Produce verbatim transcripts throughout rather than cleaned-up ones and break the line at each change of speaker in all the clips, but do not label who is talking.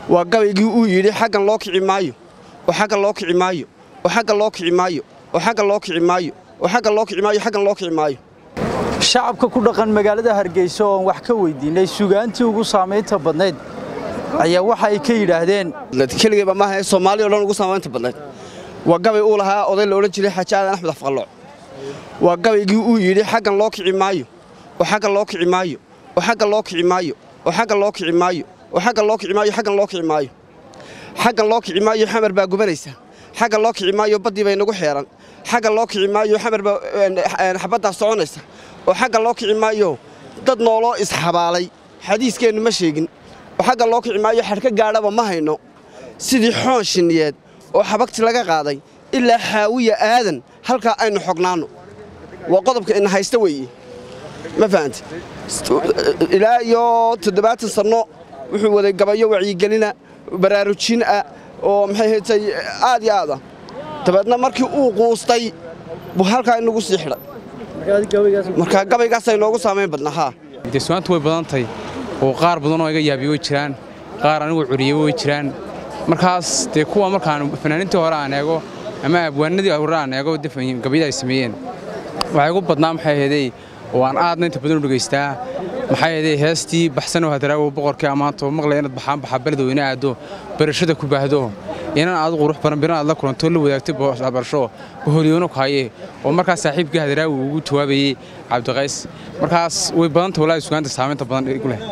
waa gabaygii uu yidhi xaggan loo kici maayo oo xagga loo kici maayo oo xagga loo kici maayo oo xagga loo kici maayo oo xagga loo kici maayo xaggan loo kici maayo
shacabka ku dhaqan magaalada Hargeysa oo wax ka weydiinay suugaantii ugu saameynta badneed ayaa waxa ay ka yiraahdeen
kaliya ma aha Soomaaliya oo dhan ugu saameynta badneed waa gabay uu lahaa oday la oran jiray Xaaji Aadan Axmed Afqallo waa gabaygii uu yidhi xaggan loo kici maayo oo xagga loo kici maayo oo xagga loo kici maayo oo xagga loo kici maayo oo xagga loo kici maayo xaggan loo kici maayo xaggan loo kici maayo xamar baa gubanaysa xagga loo kici maayo badii bay nagu xeeran xagga loo kici maayo xamar baa xabada soconaysa oo xagga loo kici maayo dad nooloo isxabaalay xadiiskeenu ma sheegin oo xagga loo kici maayo xarka gaadhaba ma hayno sidii xoon shiniyeed oo xabagti laga qaaday ilaa xaawiya aadan halka aynu xognaano waa qodobka in haysta weeye ma fahanti ilaa iyo toddobaatan sano wuxuu waday gabayo wacyigelina baraarujin ah oo maxay heetay aad iyo aad tabadna markii uu quustay buu halka inagu sii xidhay marka gabaygaas ay noogu saameyn badnaa ha
deesaantu way badantay oo qaar badan oo iga yaabiyo jiraan qaar anigu curiyo way jiraan markaas de kuwa markaan fanaaniintii hore aan eego ama abwaanadii hore aan eego difan gabayda ay sameeyeen waxay ugu badnaa maxay heeday oo aan aadna inta badan u dhageystaa maxay heeday heestii baxsan oo hadraawo boqorkii amaanto maqlay inaad baxaan baxa beledweyne aado barashada ku baahdo inaan aad qurux baran biran aad la kulanto la wadaagtay barasho hooliyoono kaaye oo markaas saaxiibkii hadraawo ugu jawaabayay Cabdiqays markaas way badantay walaa suugaanta saameynta badan igu leh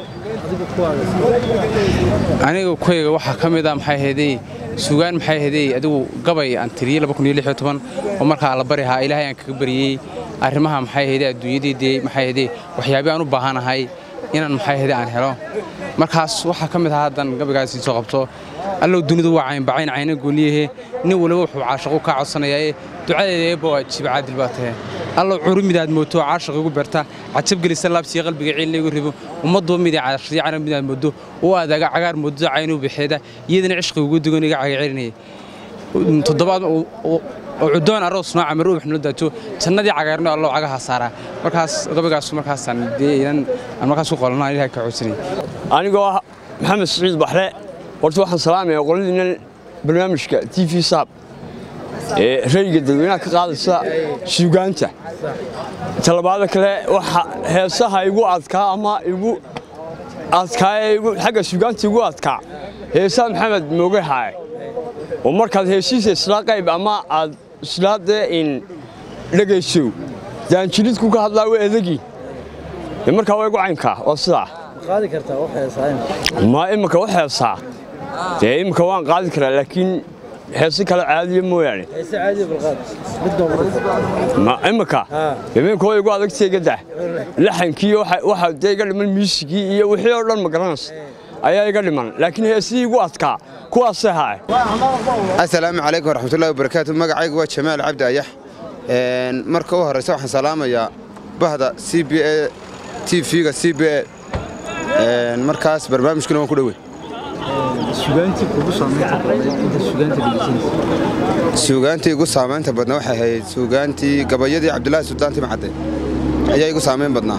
aniga kooyga waxa kamid ah maxay heeday suugaan maxay heeday adigu gabay aan tiriyay laba kun iyo lix iyo toban oo marka la bariha Ilaahay aan kaga bariyay arrimaha maxay heeday adduunyadii maxay heeday waxyaabo aan u baahanahay inaan maxay heeday aan helo markaas waxa kamid ah hadan gabaygaas soo qabto allo dunidu waa cayn bacayn cayna gooliye nin walba wuxuu caashaqo ka codsanayay ducadeeda baa jibaad dilbaatay allo curumidaad mooto caashaq ugu beerta cajab gelisa laabsiga qalbiga ciilna igu ribo ummaddu mid caashaqi caana midaad moodo oo aadaga cagaar moodo caynu bixida iyadana cishqi ugu dugan iga cagacirinay toddobaad oo cudoon aroos nooca maruux noo daato jannadii cagaarno allo cagaha saara markaas gabaygaas markaas aan deeyan aan markaas ku qolnaa Ilaahay ka codsanay
anigoo Maxamed Saciid Baxre horta waxaan salaamay qoladina barnaamijka T V Sab ee rayga dadweynaha ka qaadaysa suugaanta talabaada kale waxa heesaha igu adkaa ama igu adkaa igu xagga suugaanta igu adkaa heesaha Maxamed Mooge haay oo markaad heesiisa isla qayb ama aad islaade in dhageyso daanjilid ku ka hadlaa way adagi marka way gu caynka oo sidaa
qaadi kartaa wax heesaan
ma imka wax heesaa ee imka waan qaadi karaa laakiin heesi kale caadi mooyaane
heesi caadi balqaad mid doon
ma imka imka way igu adagtay gada laxankii waxa waxa deega dhiman muusigii iyo wixii oo dhan ma garanaysa ayaa iga dhiman laakiin heesii igu adkaa kuwaas ahaa
assalaamu calaykum waraxmatullaahi wabarakaatuh magacaygu waa Jamaal Cabdi Ayax een marka u horeysa waxaan salaamayaa bahda C B A T V-ga C B A een markaas barnaamijkuna waan ku dhaweey
suugaantii ugu saameynta badneed inta suugaanta dhigaysan
suugaantii ugu saameynta badnaa waxay ahayd suugaantii gabayadii Cabdullaahi Sultaan Timcade ayaa igu saameyn badnaa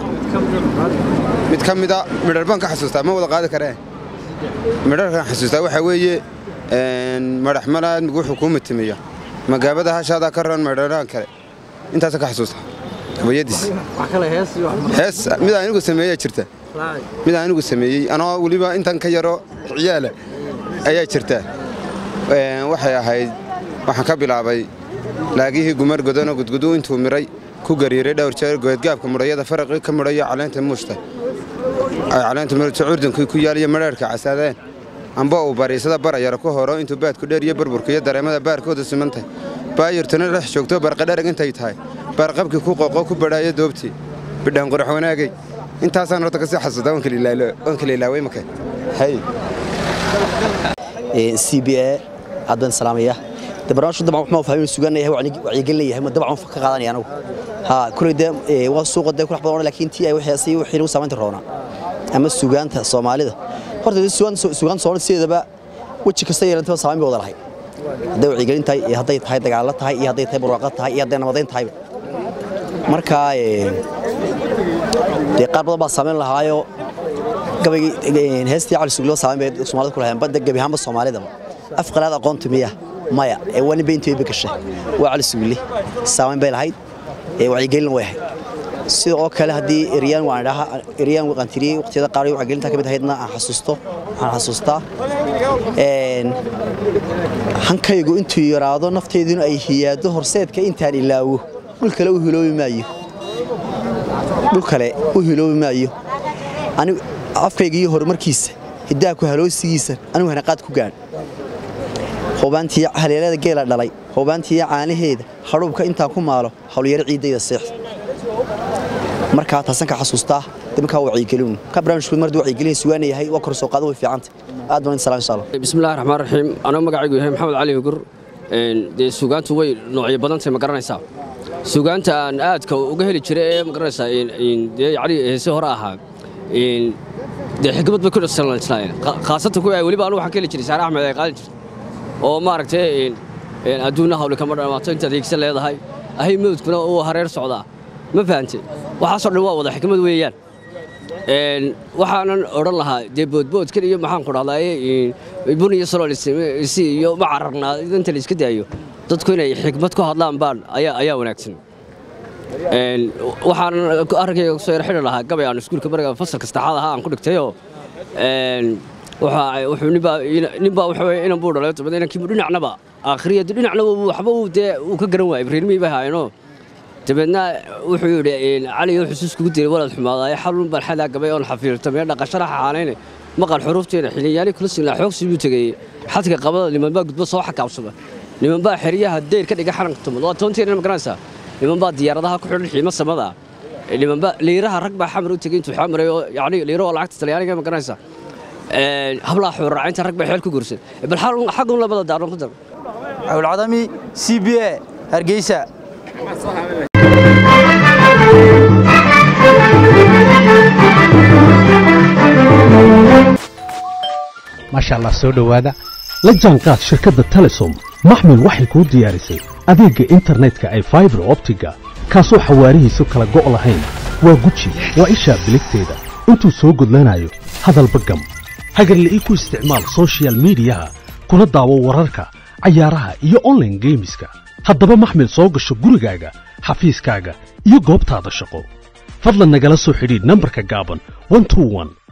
mid kamid ah midhar baan ka xasuustaa ma wada qaadi kareen midharkan xasuustaa waxa weeye een madax malaad wuxuu ku mitimiya magaabada hashaada ka ran midharaan kale intaas ka xasuustaa gabayadiis
wax kale hees iyo
hees mid aan anigu sameeyay jirta mid aan anigu sameeyay anoo waliba intan ka yaro ciyaala ayaa jirta een waxay ahayd waxaan ka bilaabay laagihii gumar godano gudgudu intuu miray ku gariiray dhowr jeer go'adgaabka murayada farqi ka muraya caleenta muushta ay caleenta muushta urdanku ku yaaliyo mareerka casaadeen amba uu bariisada barayar ku horo intuu baad ku dheer iyo burburka iyo dareemada baarkooda simantay baayirtana dhex joogto barqadharag intay tahay barqabki ku qoqo ku badhaaya doobti bidhaan qurux wanaagay intaasaan horta ka sii xasuustaa waan kala ilaalo waan kala ilaaway markay hay
ee C B A adan salaamaya barnaamijku dabcan wuxuu fahmin suugaanayahay wacyigelinayahay ma dabcan ka qaadanaya anagu ha kulida waa suuqa day ku xabaan laakiin tii ay waxaasay wixii uu saameynta roona ama suugaanta Soomaalida horta suugaan suugaan Soomaalida waji kasta yeelanta saameyn wada lahayd haday wacyigelinta iyo haday tahay dagaal tahay iyo haday tahay barwaaqo tahay iyo haday nabadeyn tahay marka ee qaar badan baa saameyn lahaayo gabaygi heestii cali suugle saameyn bay Soomaalida ku lahayn badda gabi ahaanba Soomaalida afqalaad aqoonta miya maya ee wani beentay bay gashay waa cali suugle saameyn bay lahayd ee wacyi gelin way sidoo kale hadii Iryaan waan dhaha Iryaan waqan tiri waqtiyada qaar wacyi gelinta kamid ahaydna aan xasuusto aan xasuustaa een hankaygu intuu yaraado nafteeduna ay hiyaado horseedka intaan ilaawo dhul kale u hiloobi maayo dhul kale u hiloobi maayo anigu afkayga iyo horumarkiisa hidaa ku haloosigiisa anigu hana qaad ku gaan hoobaantii haleelada geela dhalay hoobaantii caanaheeda xarubka inta ku maalo hawliyar ciidayda seex marka taasan ka xasuustaa dibka wacyi gelin ka barnaamijku mardu wacyi gelin suugaan yahay waa kor soo qaado way fiicanta aad baan salaam insha Allah
bismillaahir rahmaanir rahiim ana magacaygu yahay maxamed cali ugur een de suugaantu way noocyo badan tahay ma garanaysaa suugaanta aan aadka uga heli jiray ee ma garanaysaa in de cali heese hore ahaa in de xigmad ba ku dhashan islaayeen qaasatan ku ay waliba anu waxaan ka heli jiray Saar Axmed ay qaali jirtay oo ma aragtay in in adduuna hawle kama dhamaato inta adeegsan leedahay ahay mawdkuna oo hareer socda ma fahanteen waxa soo dhawaa wada xigmad weeyaan een waxaan oran lahaa de boodbood kaliya iyo maxaan ku dhahday in buniyo soloolisi iyo ma cararnaa inta la iska daayo dadku inay xigmad ku hadlaan baan ayaa ayaa wanaagsan een waxaan arkay soo yar xidhan lahaa gabay aan iskuulka bariga fasalka saddexaad ahaa aan ku dhigtay oo een waxa wuxuu niba niba waxa inaan buu dhalay tabada inaan kiibu dhinacnaba aakhiriyada dhinacna waxba uu de uu ka garan waayay Ibraahim baa hayno tabadna wuxuu yiri in cali oo xusuus kugu diray walad xumaaday xalun bal xada gabay oo xafiirta meel dhaqashada xaaleyn maqal xuruufteena xiliyaani kula siin la xoog si uu tagay xadka qabada liman baa gudbo soo xakaabsada liman baa xiriyaha deer ka dhiga xaranka tumad waa toonteena ma garanaysaa liman baa diyaaradaha ku xidhan xiimo samada liman baa leeraha rag baa xamar u tagay intuu xamray oo yaani leero lacagta Talyaaniga ma garanaysaa ee habla xuraacinta rag baa xeel ku guursan bal xal xaqun labada daaran ku dar
Awl Adami C B A Hargeysa
ما شاء الله سو دhowaada la jaanqaad shirkadda Telesom maxmil waxay ku diyaarisay adeega internetka ay fiber optiga kaasoo xawaarihiisu kala go' lahayn waa guji waa isha biligteeda intuu soo gudlanayo hadalba gam hagarle ii ku isticmaal social media kuna daawo wararka cayaaraha iyo online gameska haddaba maxmil soo gasho gurigaaga xafiiskaaga iyo goobtaada shaqo fadlan nagala soo xidhiidh nambarka gaaban one two one